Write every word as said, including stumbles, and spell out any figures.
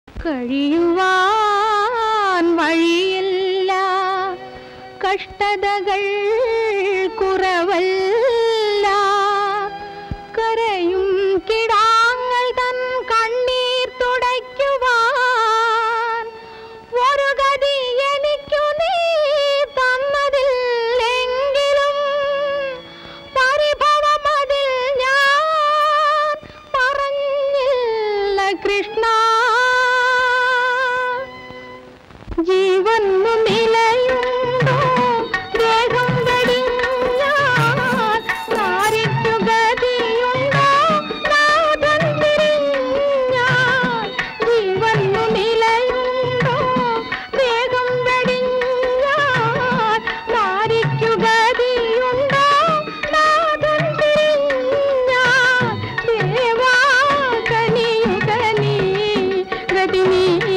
കഴിയുവാൻ വഴിയില്ല, കഷ്ടതകൾ കുറവല്ല. കരയും കിടാങ്ങൾ തൻ കണ്ണീർ തുടയ്ക്കുവാൻ ഒരു ഗതി എനിക്കു നീ തന്നതില്ലെങ്കിലും പരിഭവമതിൽ ഞാൻ പറഞ്ഞില്ല കൃഷ്ണ. ജീവന്നു നിലയുണ്ടോ ദേഹം വെടിഞ്ഞാൽ, നാരിക്കു ഗതിയുണ്ടോ നാഥൻ പിരിഞ്ഞാൽ. ജീവന്നു നിലയുണ്ടോ ദേഹം വെടിഞ്ഞാൽ, നാരിക്കു ഗതിയുണ്ടോ നാഥൻ പിരിഞ്ഞാൽ. ദേവാ കനിയുക നീ ഗതി നീ